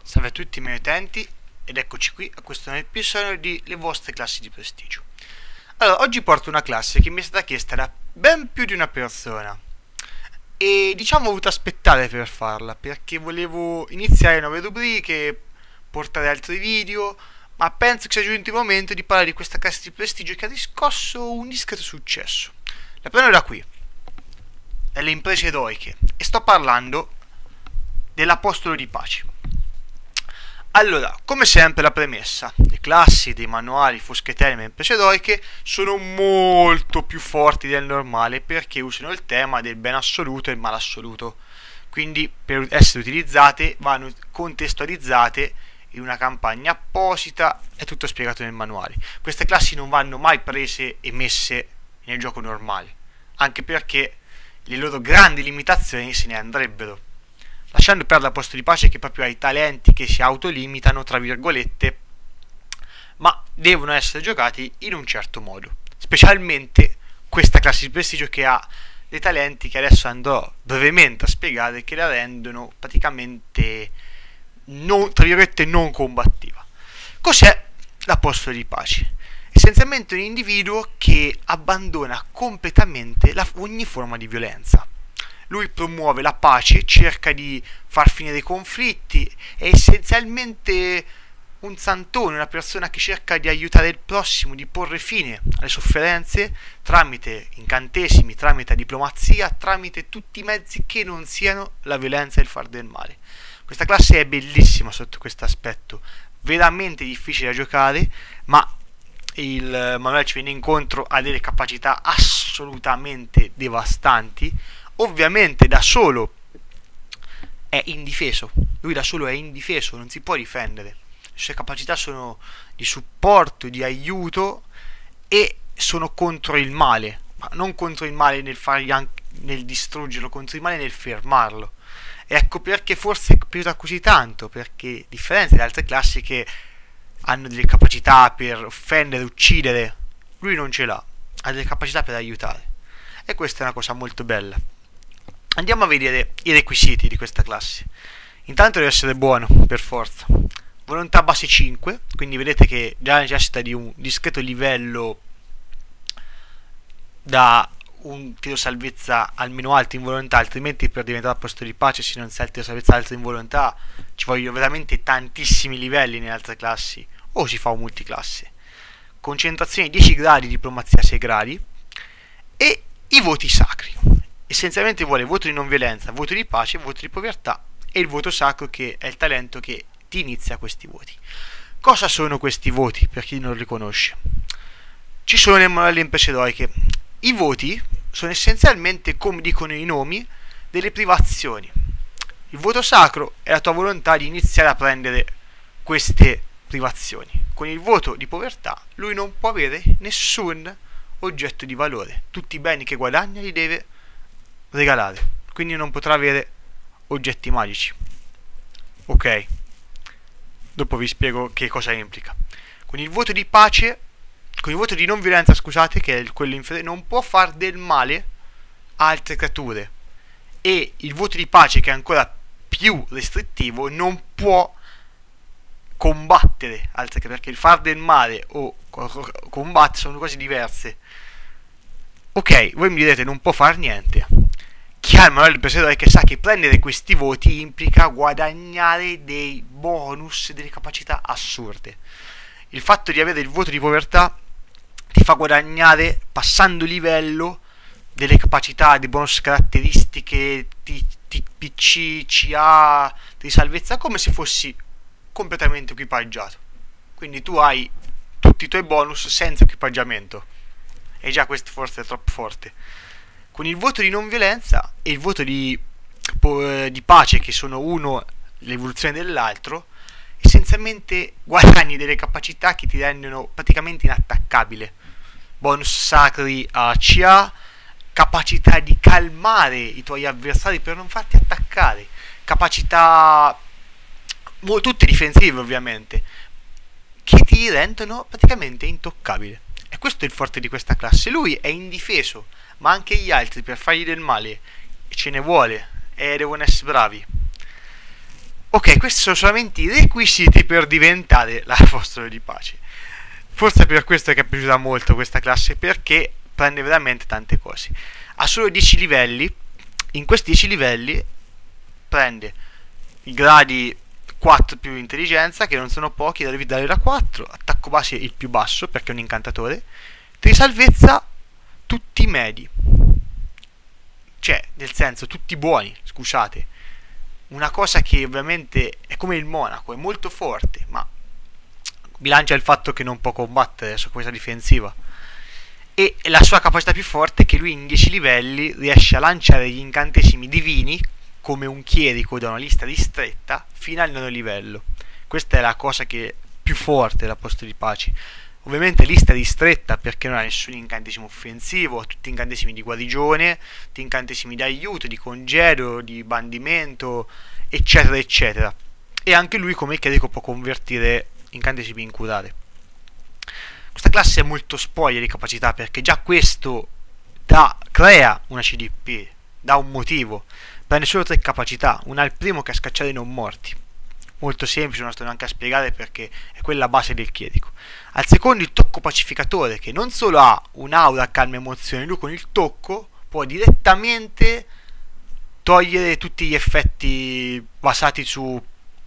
Salve a tutti i miei utenti ed eccoci qui a questo nuovo episodio di Le vostre classi di prestigio. Allora, oggi porto una classe che mi è stata chiesta da ben più di una persona e diciamo ho voluto aspettare per farla perché volevo iniziare nuove rubriche, portare altri video, ma penso che sia giunto il momento di parlare di questa classe di prestigio che ha riscosso un discreto successo. La prendo da qui, dalle imprese eroiche, e sto parlando dell'Apostolo di Pace. Allora, come sempre la premessa: le classi dei manuali Foschetelli e imprese eroiche sono molto più forti del normale perché usano il tema del bene assoluto e il male assoluto, quindi per essere utilizzate vanno contestualizzate in una campagna apposita, è tutto spiegato nel manuale. Queste classi non vanno mai prese e messe nel gioco normale, anche perché le loro grandi limitazioni se ne andrebbero, lasciando perdere l'Apostolo di Pace che proprio ha i talenti che si autolimitano, tra virgolette, ma devono essere giocati in un certo modo, specialmente questa classe di prestigio che ha dei talenti che adesso andrò brevemente a spiegare, che la rendono praticamente non, tra virgolette, non combattiva. Cos'è l'Apostolo di Pace? Essenzialmente un individuo che abbandona completamente ogni forma di violenza. Lui promuove la pace, cerca di far finire i conflitti, è essenzialmente un santone, una persona che cerca di aiutare il prossimo, di porre fine alle sofferenze tramite incantesimi, tramite diplomazia, tramite tutti i mezzi che non siano la violenza e il far del male. Questa classe è bellissima sotto questo aspetto, veramente difficile da giocare, ma il manuale ci viene incontro a delle capacità assolutamente devastanti. Ovviamente da solo è indifeso, lui da solo è indifeso, non si può difendere. Le sue capacità sono di supporto, di aiuto e sono contro il male, ma non contro il male nel distruggerlo, contro il male nel fermarlo. E ecco perché forse è piaciuta così tanto, perché a differenza dalle altre classi che hanno delle capacità per offendere, uccidere, lui non ce l'ha, ha delle capacità per aiutare, e questa è una cosa molto bella. Andiamo a vedere i requisiti di questa classe. Intanto deve essere buono, per forza. Volontà base 5, quindi vedete che già necessita di un discreto livello da un tiro salvezza almeno alto in volontà, altrimenti per diventare Apostolo di Pace, se non si ha il tiro salvezza alto in volontà, ci vogliono veramente tantissimi livelli nelle altre classi, o si fa un multiclasse. Concentrazione 10 gradi, diplomazia 6 gradi, e i voti sacri. Essenzialmente vuole voto di non violenza, voto di pace, voto di povertà e il voto sacro, che è il talento che ti inizia questi voti. Cosa sono questi voti per chi non li conosce? Ci sono nel manuale imprese eroiche. I voti sono essenzialmente, come dicono i nomi, delle privazioni. Il voto sacro è la tua volontà di iniziare a prendere queste privazioni. Con il voto di povertà lui non può avere nessun oggetto di valore, tutti i beni che guadagna li deve regalare, quindi non potrà avere oggetti magici. Ok, dopo vi spiego che cosa implica. Con il voto di pace, con il voto di non violenza, scusate, che è quello inferiore, non può far del male a altre creature, e il voto di pace, che è ancora più restrittivo, non può combattere altre creature, perché il far del male o combattere sono cose diverse. Ok, voi mi direte non può far niente. Chi ha il manuale del imprese che sa che prendere questi voti implica guadagnare dei bonus, delle capacità assurde. Il fatto di avere il voto di povertà ti fa guadagnare, passando livello, delle capacità, dei bonus caratteristiche, TPC, CA, di salvezza, come se fossi completamente equipaggiato. Quindi tu hai tutti i tuoi bonus senza equipaggiamento, e già questo forse è troppo forte. Con il voto di non violenza e il voto di pace, che sono uno l'evoluzione dell'altro, essenzialmente guadagni delle capacità che ti rendono praticamente inattaccabile. Bonus sacri a CA, capacità di calmare i tuoi avversari per non farti attaccare, capacità tutte difensive ovviamente, che ti rendono praticamente intoccabile. E questo è il forte di questa classe. Lui è indifeso, ma anche gli altri per fargli del male ce ne vuole, e devono essere bravi. Ok, questi sono solamente i requisiti per diventare l'apostolo di pace. Forse è per questo che è piaciuta molto questa classe, perché prende veramente tante cose. Ha solo 10 livelli. In questi 10 livelli prende i gradi 4 più intelligenza, che non sono pochi, da devi dare da 4. Attacco base il più basso, perché è un incantatore. Di salvezza tutti medi. Cioè, nel senso, tutti buoni, scusate. Una cosa che ovviamente è come il Monaco, è molto forte, ma bilancia il fatto che non può combattere su questa difensiva. E la sua capacità più forte è che lui in 10 livelli riesce a lanciare gli incantesimi divini come un chierico da una lista ristretta fino al 9 livello. Questa è la cosa che è più forte dell'apostolo di pace. Ovviamente lista ristretta perché non ha nessun incantesimo offensivo, ha tutti incantesimi di guarigione, tutti incantesimi di aiuto, di congedo, di bandimento, eccetera eccetera. E anche lui come chierico può convertire incantesimi in curare. Questa classe è molto spoglia di capacità, perché già questo crea una CDP, dà un motivo. Prende solo 3 capacità, una al primo che è scacciare i non morti. Molto semplice, non sto neanche a spiegare perché è quella base del chierico. Al secondo il tocco pacificatore, che non solo ha un'aura calma emozioni, lui con il tocco può direttamente togliere tutti gli effetti basati su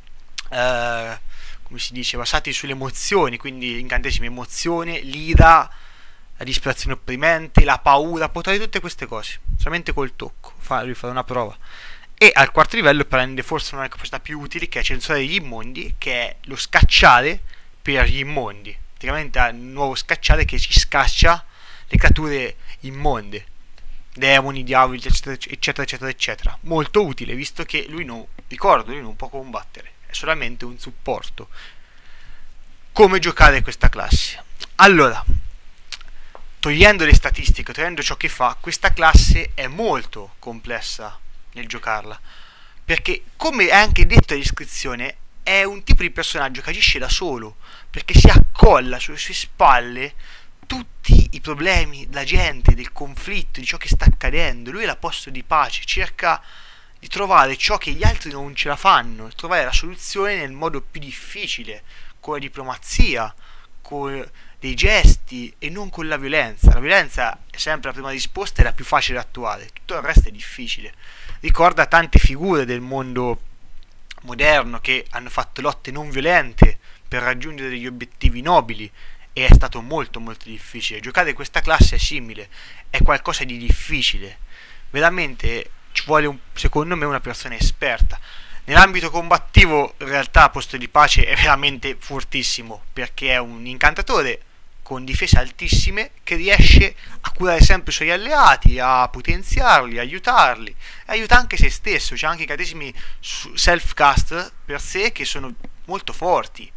come si dice, basati sulle emozioni, quindi incantesimi emozione, l'ira, la disperazione opprimente, la paura, può togliere tutte queste cose solamente col tocco. Lui fa una prova. E al quarto livello prende forse una delle capacità più utili, che è censurare gli immondi, che è lo scacciare per gli immondi. Praticamente ha un nuovo scacciare che ci scaccia le creature immonde, demoni, diavoli, eccetera eccetera eccetera. Molto utile, visto che lui non può combattere, è solamente un supporto. Come giocare questa classe? Allora, togliendo le statistiche, togliendo ciò che fa, questa classe è molto complessa nel giocarla, perché come è anche detto nell'iscrizione è un tipo di personaggio che agisce da solo, perché si accolla sulle sue spalle tutti i problemi della gente, del conflitto, di ciò che sta accadendo. Lui è l'apostolo di pace, cerca di trovare ciò che gli altri non ce la fanno, trovare la soluzione nel modo più difficile, con la diplomazia, con dei gesti e non con la violenza. La violenza è sempre la prima risposta e la più facile da attuare, tutto il resto è difficile. Ricorda tante figure del mondo moderno che hanno fatto lotte non violente per raggiungere degli obiettivi nobili, e è stato molto molto difficile. Giocare questa classe è simile, è qualcosa di difficile, veramente ci vuole secondo me una persona esperta. Nell'ambito combattivo in realtà Apostolo di Pace è veramente fortissimo, perché è un incantatore con difese altissime che riesce a curare sempre i suoi alleati, a potenziarli, a aiutarli, e aiuta anche se stesso. C'è anche incantesimi self-cast per sé che sono molto forti,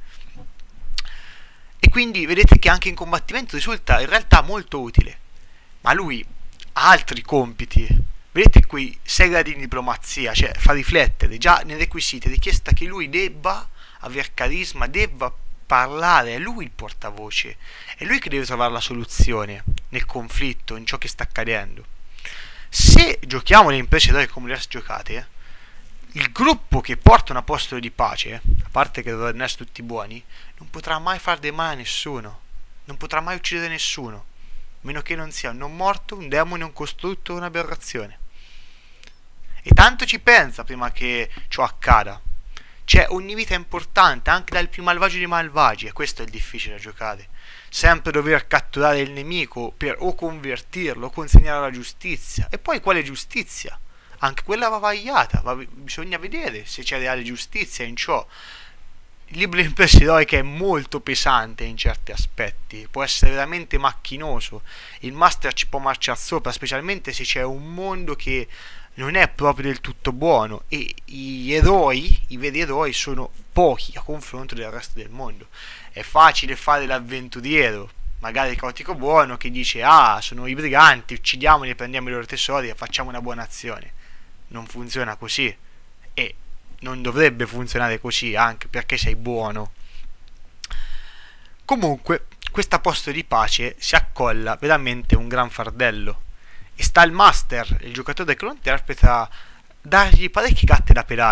e quindi vedete che anche in combattimento risulta in realtà molto utile. Ma lui ha altri compiti. Vedete qui 6 gradi di diplomazia, cioè fa riflettere. Già nei requisiti è richiesta che lui debba aver carisma, debba parlare, è lui il portavoce, è lui che deve trovare la soluzione nel conflitto, in ciò che sta accadendo. Se giochiamo le imprese d'oro come le giocate, il gruppo che porta un apostolo di pace, a parte che dovrebbero essere tutti buoni, non potrà mai far del male a nessuno, non potrà mai uccidere nessuno, a meno che non sia un non morto, un demone, un costrutto o un'aberrazione. E tanto ci pensa prima che ciò accada. C'è ogni vita importante, anche dal più malvagio dei malvagi, e questo è il difficile da giocare. Sempre dover catturare il nemico per o convertirlo o consegnare alla giustizia. E poi quale giustizia? Anche quella va vagliata, bisogna vedere se c'è reale giustizia in ciò. Il libro di imprese eroiche è molto pesante in certi aspetti, può essere veramente macchinoso. Il master ci può marciare sopra, specialmente se c'è un mondo che non è proprio del tutto buono e gli eroi, i veri eroi, sono pochi a confronto del resto del mondo. È facile fare l'avventuriero, magari il caotico buono, che dice: ah, sono i briganti, uccidiamoli, prendiamo i loro tesori e facciamo una buona azione. Non funziona così, e non dovrebbe funzionare così, anche perché sei buono. Comunque, questo apostolo di pace si accolla veramente un gran fardello, e sta il master, il giocatore che lo interpreta, dargli parecchi gatte da pelare.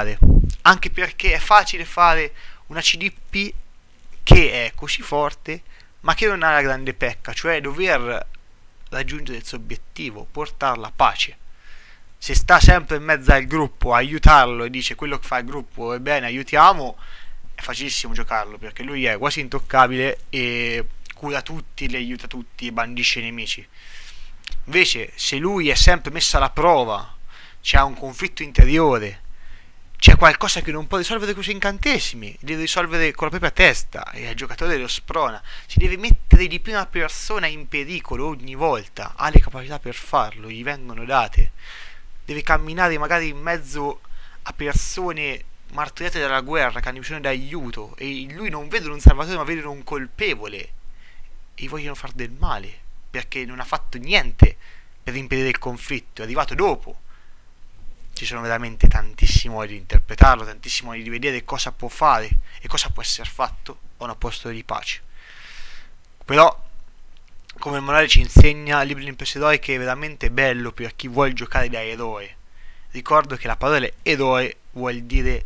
anche perché è facile fare una CDP che è così forte ma che non ha la grande pecca, cioè dover raggiungere il suo obiettivo, portarla a pace. Se sta sempre in mezzo al gruppo a aiutarlo e dice quello che fa il gruppo è bene, aiutiamo, è facilissimo giocarlo, perché lui è quasi intoccabile e cura tutti, li aiuta tutti e bandisce i nemici. Invece se lui è sempre messo alla prova, c'è un conflitto interiore, c'è qualcosa che non può risolvere con i suoi incantesimi, li deve risolvere con la propria testa e il giocatore lo sprona, si deve mettere di prima persona in pericolo ogni volta, ha le capacità per farlo, gli vengono date, deve camminare magari in mezzo a persone martoriate dalla guerra che hanno bisogno di aiuto e lui non vede un salvatore ma vede un colpevole e gli vogliono far del male perché non ha fatto niente per impedire il conflitto, è arrivato dopo. Ci sono veramente tantissimi modi di interpretarlo, tantissimi modi di vedere cosa può fare e cosa può essere fatto a un apostolo di pace. Però, come il manuale ci insegna, il libro dell'imprenditore che è veramente bello per chi vuole giocare da eroe. Ricordo che la parola eroe vuol dire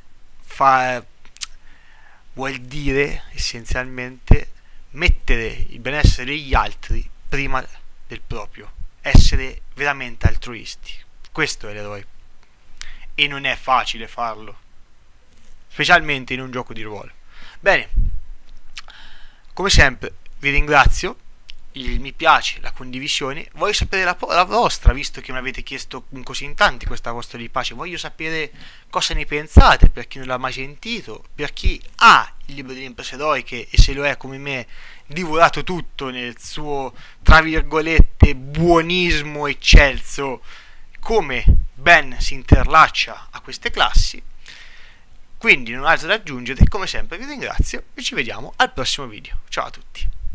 essenzialmente mettere il benessere degli altri prima del proprio, essere veramente altruisti. Questo è l'eroe. E non è facile farlo, specialmente in un gioco di ruolo. Bene, come sempre vi ringrazio, il mi piace, la condivisione, voglio sapere la vostra, visto che mi avete chiesto così in tanti questa vostra di pace, voglio sapere cosa ne pensate, per chi non l'ha mai sentito, per chi ha il libro delle imprese eroiche e se lo è come me, divorato tutto nel suo, tra virgolette, buonismo eccelso, come Ben si interlaccia a queste classi. Quindi non ho altro da aggiungere, come sempre vi ringrazio e ci vediamo al prossimo video. Ciao a tutti.